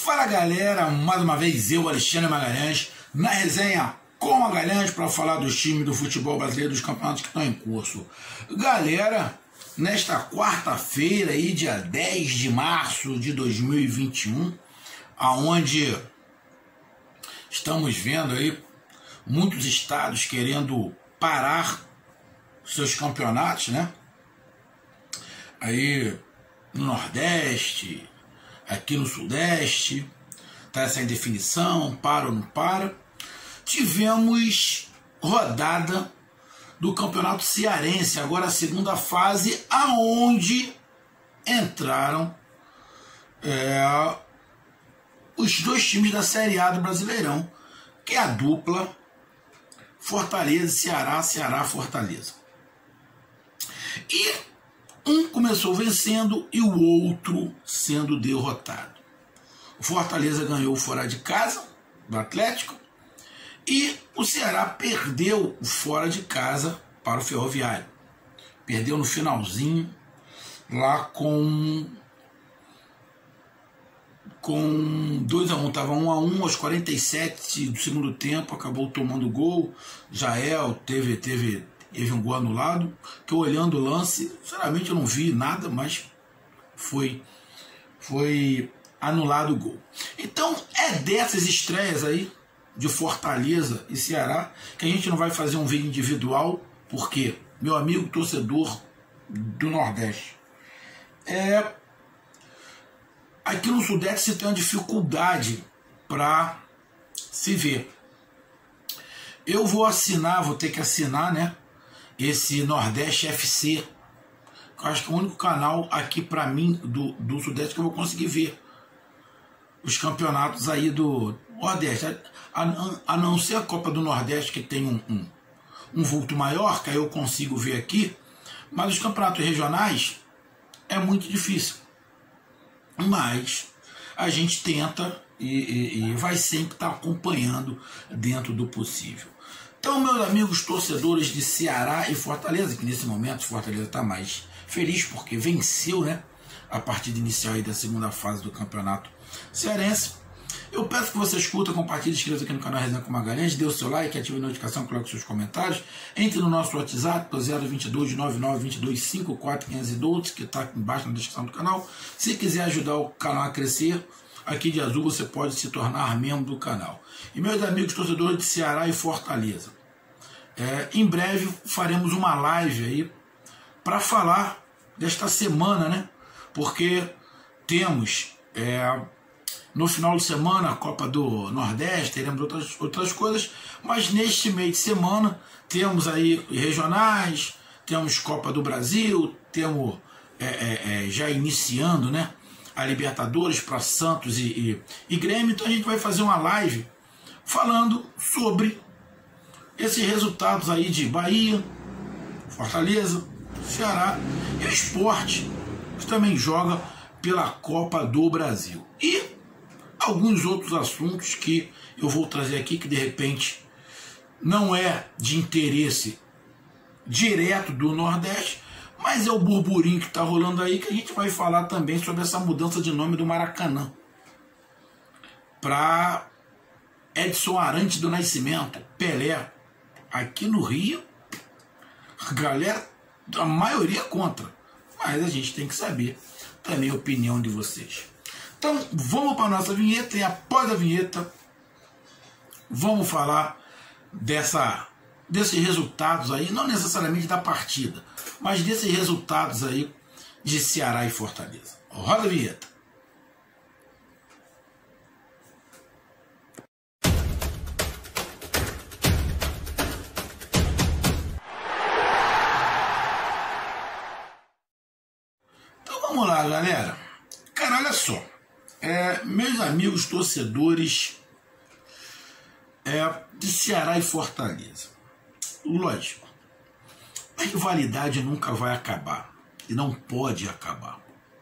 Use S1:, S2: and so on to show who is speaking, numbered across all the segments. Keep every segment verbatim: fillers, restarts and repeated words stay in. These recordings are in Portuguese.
S1: Fala galera, mais uma vez eu, Alexandre Magalhães, na resenha com Magalhães para falar dos times do futebol brasileiro, dos campeonatos que estão em curso. Galera, nesta quarta-feira, aí, dia dez de março de dois mil e vinte e um, aonde estamos vendo aí muitos estados querendo parar seus campeonatos, né? Aí no Nordeste, aqui no Sudeste, está essa indefinição, para ou não para. Tivemos rodada do Campeonato Cearense, agora a segunda fase, aonde entraram é, os dois times da Série A do Brasileirão, que é a dupla Fortaleza e Ceará, Ceará-Fortaleza. E um começou vencendo e o outro sendo derrotado. O Fortaleza ganhou fora de casa do Atlético e o Ceará perdeu fora de casa para o Ferroviário. Perdeu no finalzinho, lá com com dois a um, estava um a um aos quarenta e sete do segundo tempo, acabou tomando gol. Jael teve teve teve um gol anulado, que eu olhando o lance, sinceramente eu não vi nada, mas foi foi anulado o gol. Então é dessas estreias aí de Fortaleza e Ceará que a gente não vai fazer um vídeo individual, porque meu amigo torcedor do Nordeste, é aqui no Sudeste você tem uma dificuldade para se ver. Eu vou assinar, vou ter que assinar, né, esse Nordeste F C. Eu acho que é o único canal aqui para mim do, do Sudeste que eu vou conseguir ver os campeonatos aí do Nordeste. A, a, a não ser a Copa do Nordeste, que tem um, um, um vulto maior, que aí eu consigo ver aqui, mas os campeonatos regionais é muito difícil. Mas a gente tenta e, e, e vai sempre estar acompanhando dentro do possível. Então, meus amigos torcedores de Ceará e Fortaleza, que nesse momento Fortaleza está mais feliz porque venceu, né, a partida inicial aí da segunda fase do campeonato cearense. Eu peço que você escuta, compartilhe, inscreva-se aqui no canal Resenha com Magalhães, dê o seu like, ative a notificação, coloque seus comentários, entre no nosso WhatsApp, zero dois dois, nove nove dois dois, cinco quatro um cinco um dois, que está aqui embaixo na descrição do canal. Se quiser ajudar o canal a crescer, aqui de azul você pode se tornar membro do canal. E meus amigos torcedores de Ceará e Fortaleza, é, em breve faremos uma live aí para falar desta semana, né? Porque temos é, no final de semana a Copa do Nordeste, teremos outras, outras coisas, mas neste meio de semana temos aí regionais, temos Copa do Brasil, temos é, é, é, já iniciando, né, a Libertadores para Santos e, e, e Grêmio. Então a gente vai fazer uma live falando sobre esses resultados aí de Bahia, Fortaleza, Ceará e o Sport, que também joga pela Copa do Brasil. E alguns outros assuntos que eu vou trazer aqui que de repente não é de interesse direto do Nordeste, mas é o burburinho que está rolando aí, que a gente vai falar também sobre essa mudança de nome do Maracanã para Edson Arantes do Nascimento, Pelé. Aqui no Rio, a galera, a maioria é contra, mas a gente tem que saber também a opinião de vocês. Então vamos para a nossa vinheta e após a vinheta vamos falar dessa, desses resultados aí, não necessariamente da partida, mas desses resultados aí de Ceará e Fortaleza. Roda a vinheta. Vamos lá, galera. Cara, olha só. É, meus amigos torcedores é, de Ceará e Fortaleza. Lógico, a rivalidade nunca vai acabar. E não pode acabar.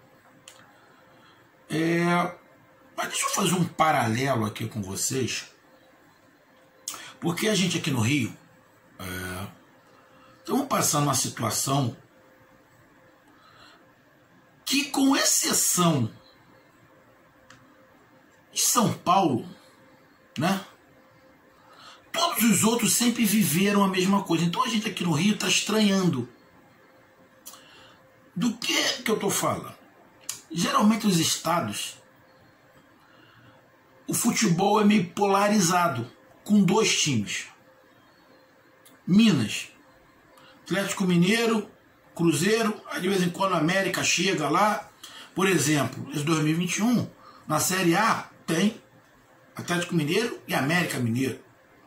S1: É, mas deixa eu fazer um paralelo aqui com vocês. Porque a gente aqui no Rio é, estamos passando uma situação que, com exceção São Paulo, né? Todos os outros sempre viveram a mesma coisa. Então a gente aqui no Rio está estranhando. Do que que eu estou falando? Geralmente os estados, o futebol é meio polarizado, com dois times. Minas, Atlético Mineiro, Cruzeiro, aí de vez em quando a América chega lá. Por exemplo, esse dois mil e vinte e um, na Série A, tem Atlético Mineiro e América Mineiro.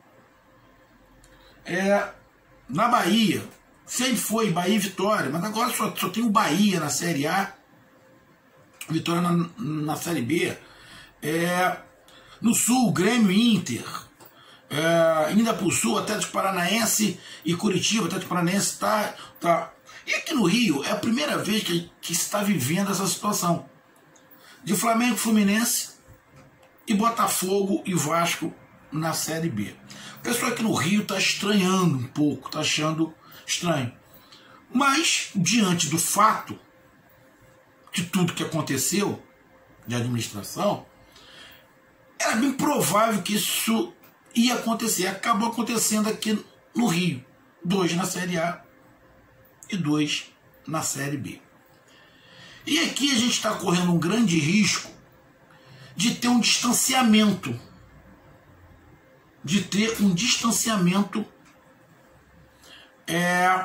S1: É, na Bahia, sempre foi Bahia e Vitória, mas agora só, só tem o Bahia na Série A, Vitória na, na Série B. É, no Sul, Grêmio e Inter. É, ainda para o Sul, Atlético Paranaense e Curitiba. Atlético Paranaense está... Tá. E aqui no Rio, é a primeira vez que, que se está vivendo essa situação. De Flamengo, Fluminense e Botafogo e Vasco na Série B. O pessoal aqui no Rio está estranhando um pouco, está achando estranho. Mas, diante do fato de tudo que aconteceu de administração, era bem provável que isso ia acontecer. Acabou acontecendo aqui no Rio. Dois na Série A e dois na Série B. E aqui a gente está correndo um grande risco de ter um distanciamento. De ter um distanciamento é,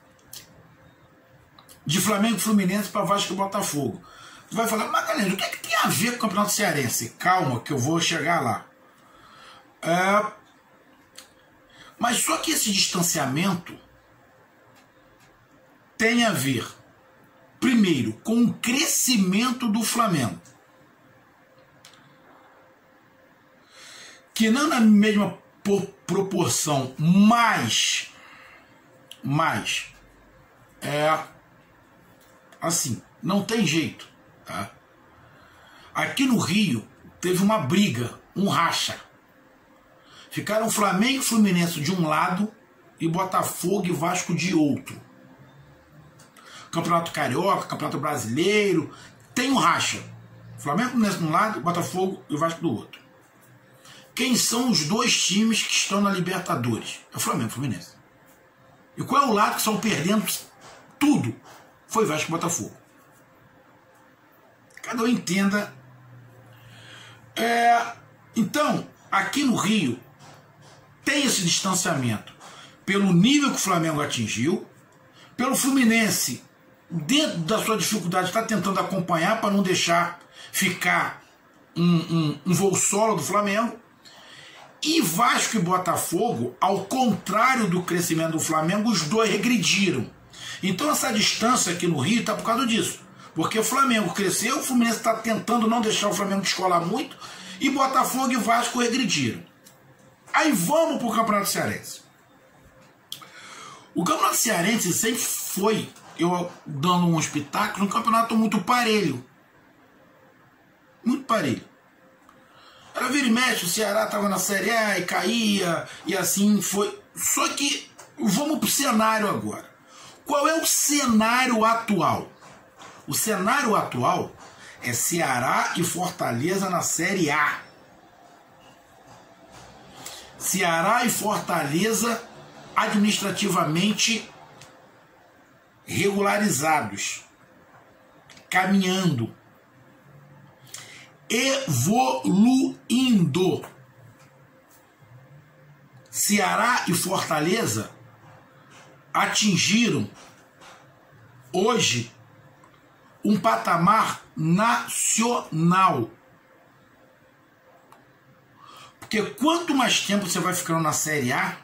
S1: de Flamengo, Fluminense para Vasco e Botafogo. Tu vai falar, Magalhães, o que é que tem a ver com o Campeonato Cearense? Calma, que eu vou chegar lá. É, mas só que esse distanciamento tem a ver, primeiro, com o crescimento do Flamengo. Que não na mesma proporção, mas, mas, é, assim, não tem jeito, tá? Aqui no Rio teve uma briga, um racha. Ficaram Flamengo e Fluminense de um lado e Botafogo e Vasco de outro. Campeonato Carioca, Campeonato Brasileiro, tem um racha. Flamengo e Fluminense de um lado, Botafogo e Vasco do outro. Quem são os dois times que estão na Libertadores? É o Flamengo e o Fluminense. E qual é o lado que estão perdendo tudo? Foi Vasco e Botafogo. Cada um entenda. É, então, aqui no Rio, tem esse distanciamento pelo nível que o Flamengo atingiu, pelo Fluminense, dentro da sua dificuldade, está tentando acompanhar para não deixar ficar um, um, um voo solo do Flamengo. E Vasco e Botafogo, ao contrário do crescimento do Flamengo, os dois regrediram. Então essa distância aqui no Rio está por causa disso. Porque o Flamengo cresceu, o Fluminense está tentando não deixar o Flamengo descolar muito, e Botafogo e Vasco regrediram. Aí vamos para o Campeonato Cearense. O Campeonato Cearense sempre foi, eu dando um espetáculo, um campeonato muito parelho. Muito parelho. Era vira e mexe, o Ceará estava na Série A e caía, e assim foi. Só que vamos para o cenário agora. Qual é o cenário atual? O cenário atual é Ceará e Fortaleza na Série A. Ceará e Fortaleza administrativamente regularizados, caminhando, evoluindo. Ceará e Fortaleza atingiram hoje um patamar nacional. Porque quanto mais tempo você vai ficando na Série A,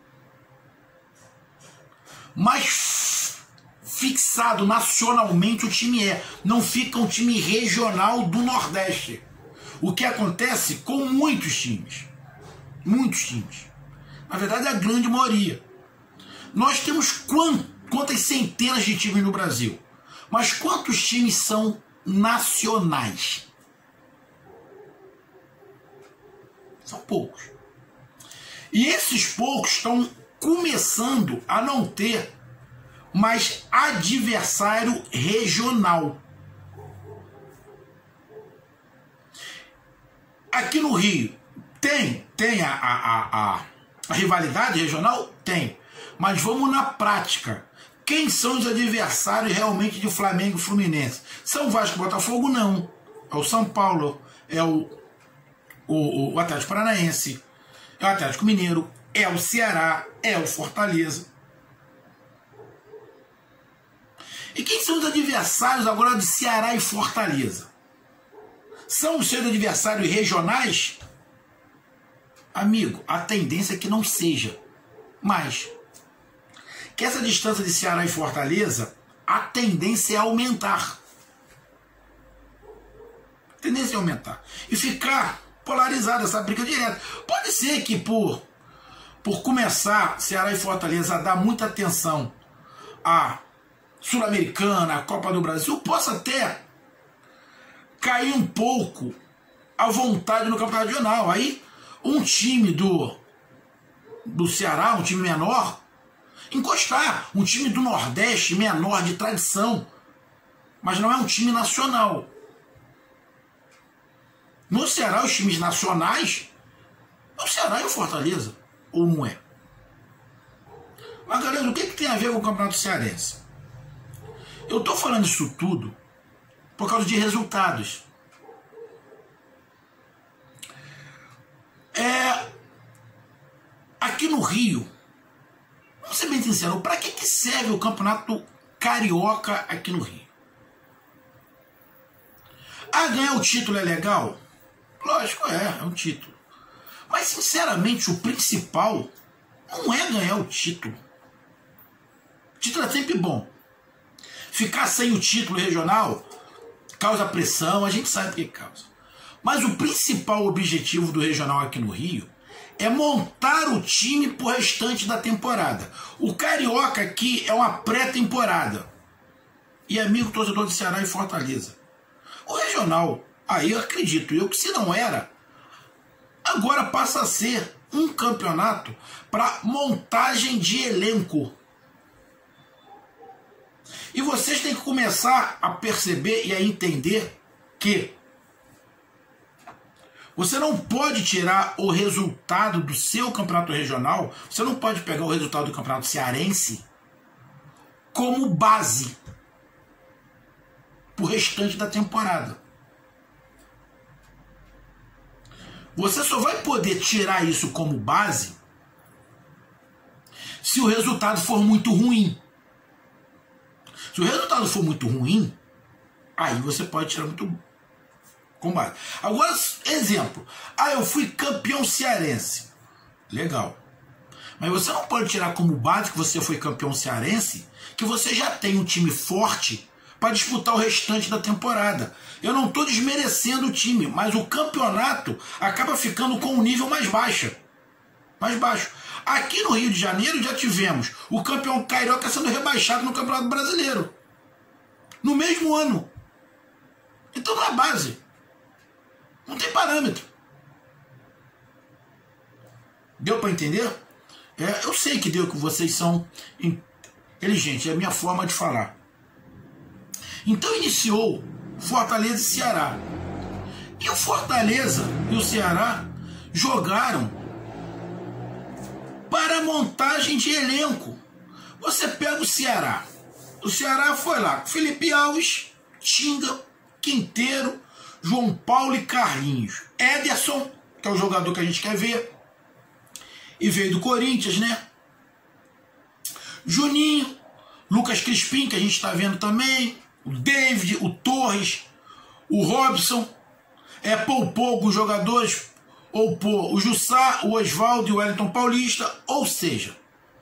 S1: mais fixado nacionalmente o time é. Não fica um time regional do Nordeste. O que acontece com muitos times. Muitos times. Na verdade, a grande maioria. Nós temos quantas centenas de times no Brasil? Mas quantos times são nacionais? São poucos. E esses poucos estão começando a não ter mais adversário regional. aqui no Rio, tem, tem a, a, a, a, a rivalidade regional? Tem. Mas vamos na prática. Quem são os adversários realmente de Flamengo e Fluminense? São Vasco e Botafogo? Não. É o São Paulo, é o, o, o Atlético Paranaense, é o Atlético Mineiro, é o Ceará, é o Fortaleza. E quem são os adversários agora de Ceará e Fortaleza? São os seus adversários regionais? Amigo, a tendência é que não seja. Mas que essa distância de Ceará e Fortaleza, a tendência é aumentar. A tendência é aumentar. E ficar polarizada essa briga direta. Pode ser que por, por começar Ceará e Fortaleza a dar muita atenção à Sul-Americana, à Copa do Brasil, possa até cair um pouco a vontade no campeonato regional. Aí um time do, do Ceará, um time menor, encostar, um time do Nordeste menor de tradição, mas não é um time nacional. No Ceará, os times nacionais é o Ceará e o Fortaleza, ou não é? Mas galera, o que, que tem a ver com o Campeonato Cearense? Eu estou falando isso tudo por causa de resultados. É, aqui no Rio, vamos ser bem sinceros, para que, que serve o Campeonato Carioca aqui no Rio? Ah, ganhar o título é legal? Lógico, é, é um título. Mas, sinceramente, o principal não é ganhar o título. O título é sempre bom. Ficar sem o título regional causa pressão, a gente sabe o que causa. Mas o principal objetivo do regional aqui no Rio é montar o time pro restante da temporada. O Carioca aqui é uma pré-temporada. E amigo torcedor de Ceará e Fortaleza, o regional, aí eu acredito eu que se não era, agora passa a ser um campeonato para montagem de elenco. E vocês têm que começar a perceber e a entender que você não pode tirar o resultado do seu campeonato regional, você não pode pegar o resultado do campeonato cearense como base para o restante da temporada. Você só vai poder tirar isso como base se o resultado for muito ruim. Se o resultado for muito ruim, aí você pode tirar muito com base. Agora, exemplo. Ah, eu fui campeão cearense. Legal. Mas você não pode tirar como base que você foi campeão cearense, que você já tem um time forte para disputar o restante da temporada. Eu não estou desmerecendo o time, mas o campeonato acaba ficando com um nível mais baixo. Mais baixo. Aqui no Rio de Janeiro já tivemos o campeão carioca sendo rebaixado no Campeonato Brasileiro. No mesmo ano. Então não é base. Não tem parâmetro. Deu para entender? É, eu sei que deu, que vocês são inteligentes. É a minha forma de falar. Então iniciou Fortaleza e Ceará. E o Fortaleza e o Ceará jogaram para a montagem de elenco. Você pega o Ceará. O Ceará foi lá. Felipe Alves, Tinga, Quinteiro, João Paulo e Carlinhos. Ederson, que é o jogador que a gente quer ver. E veio do Corinthians, né? Juninho, Lucas Crispim, que a gente está vendo também. O David, o Torres, o Robson. É, poupou alguns jogadores. Ou por o Jussá, o Oswaldo e o Wellington Paulista. Ou seja,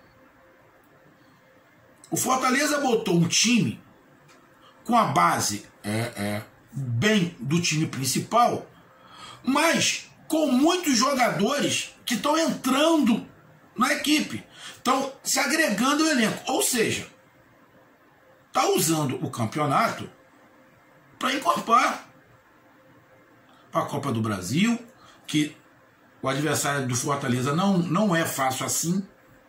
S1: o Fortaleza botou um time com a base é, é, bem do time principal, mas com muitos jogadores que estão entrando na equipe, estão se agregando ao elenco. Ou seja, está usando o campeonato para incorporar para a Copa do Brasil, que o adversário do Fortaleza não, não é fácil assim.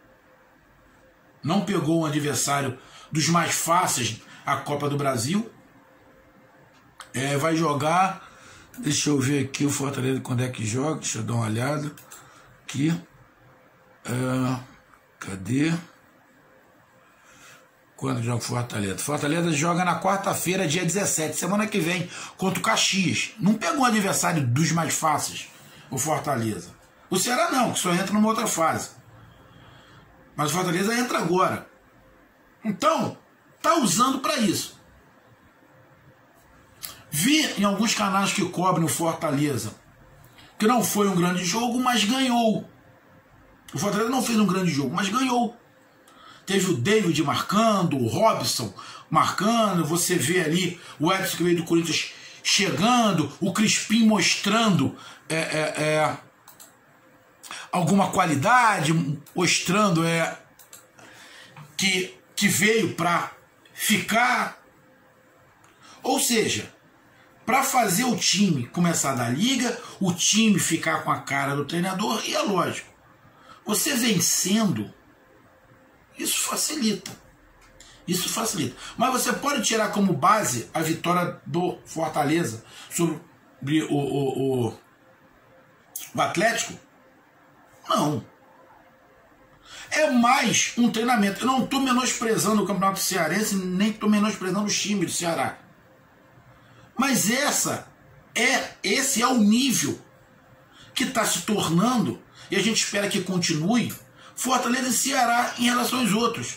S1: Não pegou um adversário dos mais fáceis a Copa do Brasil. É, vai jogar Deixa eu ver aqui o Fortaleza quando é que joga. Deixa eu dar uma olhada. Aqui. É, cadê? Quando joga o Fortaleza? Fortaleza joga na quarta-feira, dia dezessete, semana que vem, contra o Caxias. Não pegou um adversário dos mais fáceis, o Fortaleza. O Ceará não, que só entra numa outra fase. Mas o Fortaleza entra agora. Então, tá usando para isso. Vi em alguns canais que cobrem o Fortaleza que não foi um grande jogo, mas ganhou. O Fortaleza não fez um grande jogo, mas ganhou. Teve o David marcando, o Robson marcando, você vê ali o Edson que veio do Corinthians chegando, o Crispim mostrando é, é, é, alguma qualidade, mostrando é, que, que veio para ficar. Ou seja, para fazer o time começar da liga, o time ficar com a cara do treinador, e é lógico, você vencendo, isso facilita. Isso facilita. Mas você pode tirar como base a vitória do Fortaleza sobre o, o, o, o Atlético? Não. É mais um treinamento. Eu não estou menosprezando o Campeonato Cearense, nem estou menosprezando os times do Ceará. Mas essa é, esse é o nível que está se tornando, e a gente espera que continue, Fortaleza e Ceará em relação aos outros.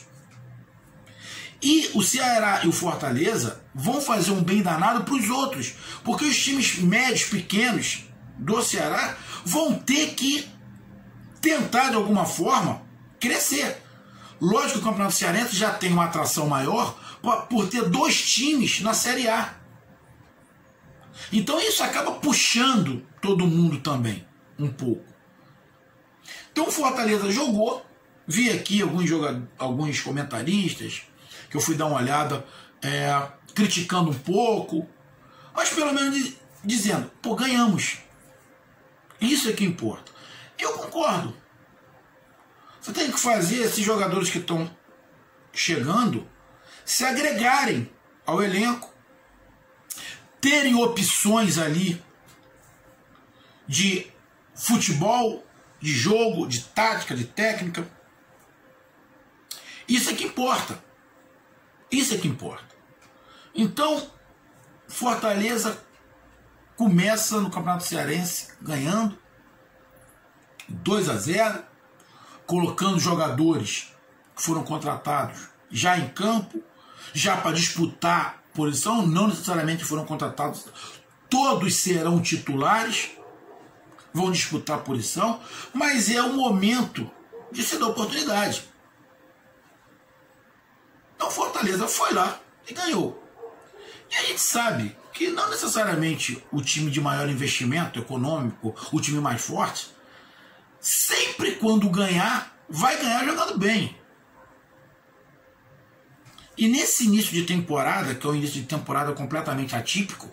S1: E o Ceará e o Fortaleza vão fazer um bem danado para os outros, porque os times médios, pequenos do Ceará vão ter que tentar de alguma forma crescer. Lógico que o Campeonato Cearense já tem uma atração maior por ter dois times na Série A. Então isso acaba puxando todo mundo também, um pouco. Então o Fortaleza jogou, vi aqui alguns, jogadores, alguns comentaristas, que eu fui dar uma olhada, é, criticando um pouco, mas pelo menos dizendo, pô, ganhamos. Isso é que importa. Eu concordo. Você tem que fazer esses jogadores que estão chegando se agregarem ao elenco, terem opções ali de futebol, de jogo, de tática, de técnica. Isso é que importa. Isso é que importa. Então, Fortaleza começa no Campeonato Cearense ganhando dois a zero, colocando jogadores que foram contratados já em campo, já para disputar posição, não necessariamente foram contratados, todos serão titulares, vão disputar posição, mas é o momento de se dar oportunidade. Então Fortaleza foi lá e ganhou. E a gente sabe que não necessariamente o time de maior investimento econômico, o time mais forte, sempre quando ganhar, vai ganhar jogando bem. E nesse início de temporada, que é um início de temporada completamente atípico,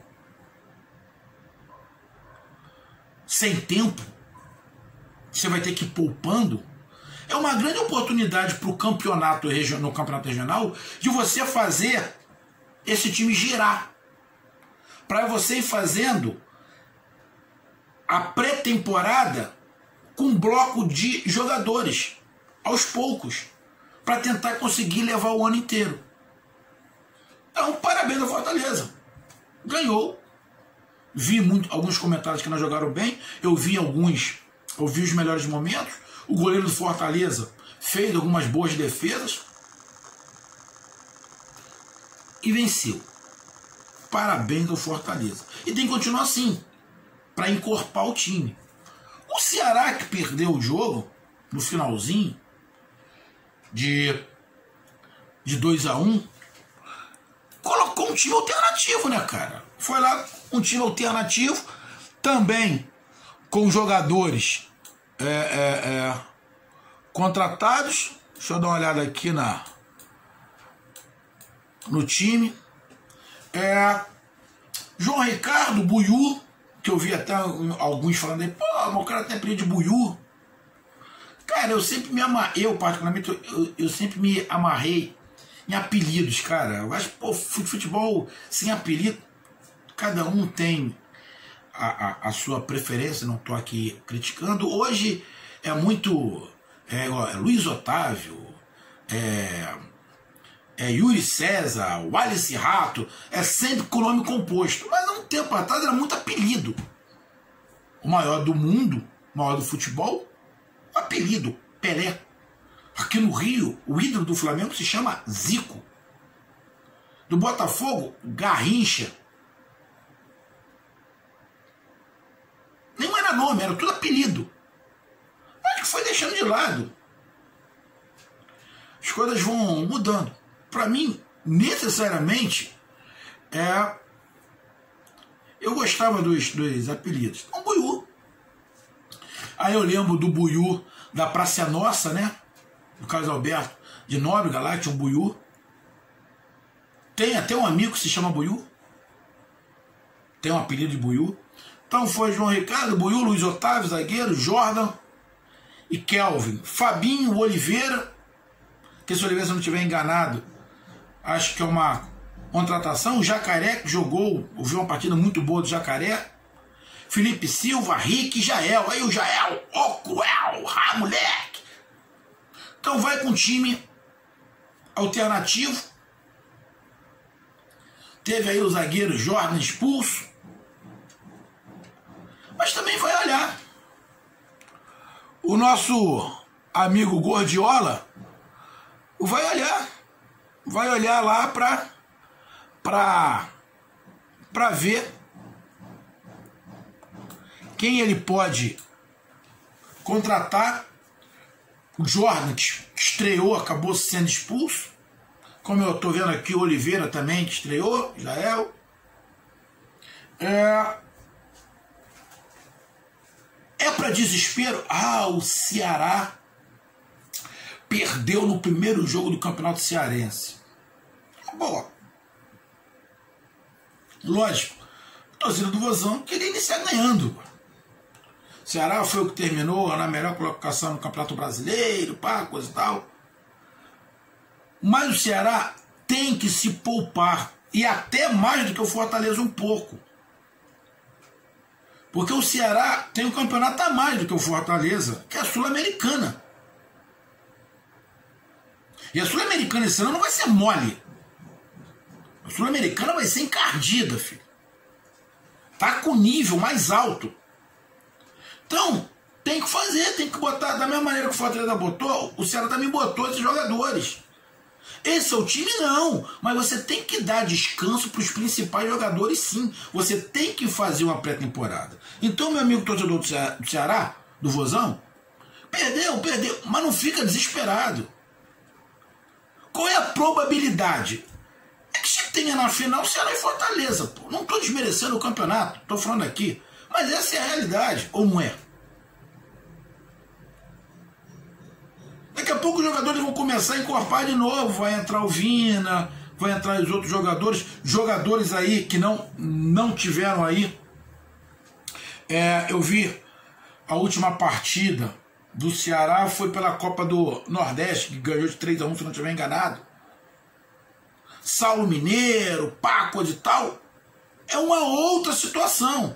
S1: sem tempo, você vai ter que ir poupando, é uma grande oportunidade para o campeonato no campeonato regional de você fazer esse time girar. Para você ir fazendo a pré-temporada com um bloco de jogadores, aos poucos, para tentar conseguir levar o ano inteiro. Então, parabéns ao Fortaleza. Ganhou. Vi muito, alguns comentários que não jogaram bem. Eu vi alguns, eu vi os melhores momentos. O goleiro do Fortaleza fez algumas boas defesas e venceu. Parabéns ao Fortaleza. E tem que continuar assim, para encorpar o time. O Ceará, que perdeu o jogo no finalzinho de, de dois a um, colocou um time alternativo, né, cara? Foi lá um time alternativo, também com jogadores é, é, é, contratados. Deixa eu dar uma olhada aqui na, no time. É, João Ricardo, Buiú, que eu vi até alguns falando aí, pô, o cara tem apelido de Buiú. Cara, eu sempre me amarrei, eu particularmente, eu, eu sempre me amarrei em apelidos, cara. Eu acho que, pô, futebol sem apelido, cada um tem a, a, a sua preferência, não estou aqui criticando. Hoje é muito é, é Luiz Otávio, é, é Yuri César, Wallace Rato, é sempre com nome composto. Mas há um tempo atrás era muito apelido. O maior do mundo, o maior do futebol, apelido, Pelé. Aqui no Rio, o ídolo do Flamengo se chama Zico. Do Botafogo, Garrincha. Nem era nome, era tudo apelido. Mas que foi deixando de lado. As coisas vão mudando. Para mim, necessariamente, é... eu gostava dos, dos apelidos. Então, Buiú. Aí eu lembro do Buiú da Praça Nossa, né? Do Carlos Alberto de Nóbrega, lá tinha um Buiú. Tem até um amigo que se chama Buiú. Tem um apelido de Buiú. Então foi João Ricardo, Buiú, Luiz Otávio, zagueiro, Jordan e Kelvin. Fabinho, Oliveira, que se o Oliveira, se eu não estiver enganado, acho que é uma contratação. O Jacaré, que jogou, ouviu uma partida muito boa do Jacaré. Felipe Silva, Rick e Jael. Aí o Jael, ô cruel, ah, moleque. Então vai com um time alternativo. Teve aí o zagueiro Jordan expulso. Mas também vai olhar. O nosso amigo Gordiola vai olhar. Vai olhar lá para para para ver quem ele pode contratar. O Jordan, que estreou, acabou sendo expulso. Como eu estou vendo aqui, o Oliveira também, que estreou, Jael. É, é para desespero. Ah, o Ceará perdeu no primeiro jogo do Campeonato Cearense. Boa. Lógico, a torcida do Vozão queria iniciar ganhando. O Ceará foi o que terminou na melhor colocação no Campeonato Brasileiro, pá, coisa e tal. Mas o Ceará tem que se poupar. E até mais do que o Fortaleza um pouco. Porque o Ceará tem um campeonato a mais do que o Fortaleza, que é a Sul-Americana. E a Sul-Americana esse ano não vai ser mole. A Sul-Americana vai ser encardida, filho. Tá com nível mais alto. Então, tem que fazer, tem que botar. Da mesma maneira que o Fortaleza botou, o Ceará também botou esses jogadores. Esse é o time, não. Mas você tem que dar descanso para os principais jogadores, sim. Você tem que fazer uma pré-temporada. Então, meu amigo torcedor do Ceará, do Ceará, do Vozão, perdeu, perdeu. Mas não fica desesperado. Qual é a probabilidade? É que se tenha na final Ceará e Fortaleza. Pô. Não estou desmerecendo o campeonato. Estou falando aqui. Mas essa é a realidade. Ou não é? Daqui a pouco os jogadores vão começar a encorpar de novo. Vai entrar o Vina, vai entrar os outros jogadores. Jogadores aí que não, não tiveram aí. É, eu vi a última partida do Ceará foi pela Copa do Nordeste, que ganhou de três a um, se não estiver enganado. Saulo Mineiro, Paco e tal. É uma outra situação.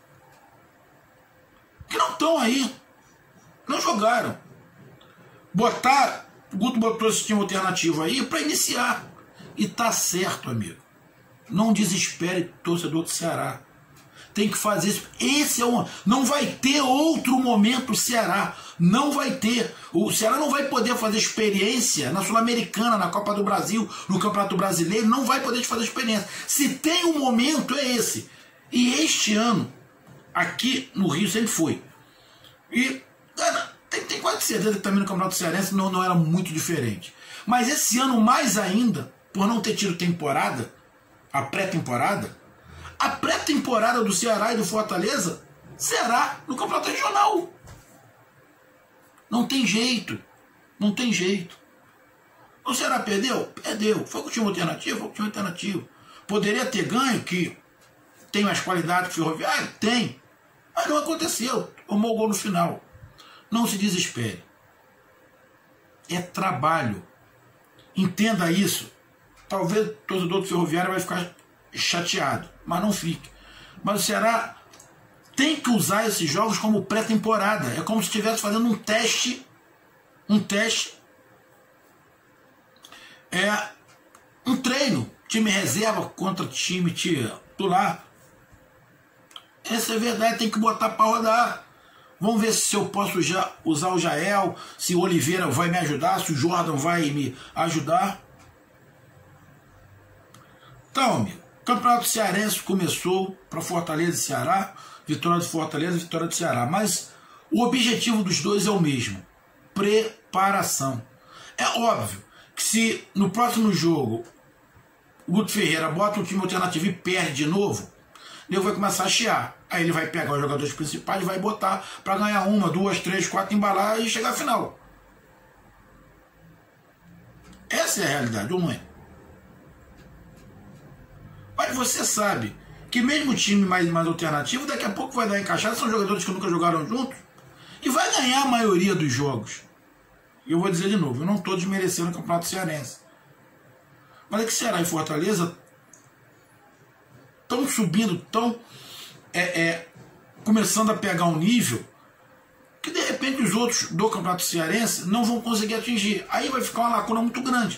S1: Que não estão aí. Não jogaram. Botar, o Guto botou esse time alternativo aí para iniciar. E tá certo, amigo. Não desespere, torcedor do Ceará. Tem que fazer isso. Esse é um. Não vai ter outro momento Ceará. Não vai ter. O Ceará não vai poder fazer experiência na Sul-Americana, na Copa do Brasil, no Campeonato Brasileiro. Não vai poder fazer experiência. Se tem um momento, é esse. E este ano, aqui no Rio, sempre foi. E cara, tem, tem quase certeza que também no Campeonato Cearense não, não era muito diferente. Mas esse ano, mais ainda, por não ter tido temporada, a pré-temporada, a pré-temporada do Ceará e do Fortaleza será no Campeonato Regional. Não tem jeito. Não tem jeito. O Ceará perdeu? Perdeu. Foi com o time alternativo? Foi com o time alternativo. Poderia ter ganho, que tem mais qualidade que o Ferroviário? Tem. Mas não aconteceu. Tomou o gol no final. Não se desespere. É trabalho. Entenda isso. Talvez o torcedor do Ferroviário vai ficar chateado, mas não fique. Mas o Ceará tem que usar esses jogos como pré-temporada. É como se estivesse fazendo um teste, um teste, é um treino, time reserva contra time titular. Essa é verdade, tem que botar para rodar. Vamos ver se eu posso já usar o Jael, se o Oliveira vai me ajudar, se o Jordan vai me ajudar. Então, amigo, o Campeonato Cearense começou para Fortaleza e Ceará, vitória de Fortaleza e vitória do Ceará. Mas o objetivo dos dois é o mesmo: preparação. É óbvio que se no próximo jogo o Guto Ferreira bota um time alternativo e perde de novo, ele vai começar a chiar. Aí ele vai pegar os jogadores principais e vai botar para ganhar uma, duas, três, quatro, embalar e chegar à final. Essa é a realidade, ou não é? Mas você sabe que mesmo o time mais, mais alternativo, daqui a pouco vai dar encaixada, são jogadores que nunca jogaram juntos, e vai ganhar a maioria dos jogos. E eu vou dizer de novo, eu não estou desmerecendo o Campeonato Cearense. Mas é que Ceará e Fortaleza estão subindo, estão é, é, começando a pegar um nível que de repente os outros do Campeonato Cearense não vão conseguir atingir. Aí vai ficar uma lacuna muito grande.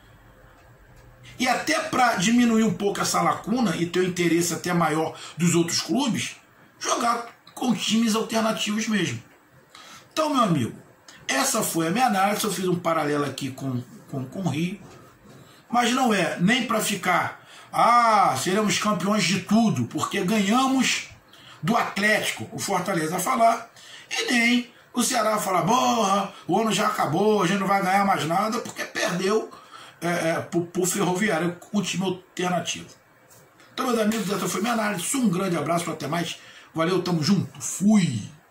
S1: E até para diminuir um pouco essa lacuna e ter o interesse até maior dos outros clubes, jogar com times alternativos mesmo. Então, meu amigo, essa foi a minha análise. Eu fiz um paralelo aqui com, com, com o Rio. Mas não é nem para ficar, ah, seremos campeões de tudo, porque ganhamos do Atlético, o Fortaleza a falar, e nem o Ceará falar, porra, o ano já acabou, a gente não vai ganhar mais nada, porque perdeu é, é, pro, pro Ferroviário, o time alternativo. Então, meus amigos, essa foi minha análise. Um grande abraço, até mais. Valeu, tamo junto. Fui!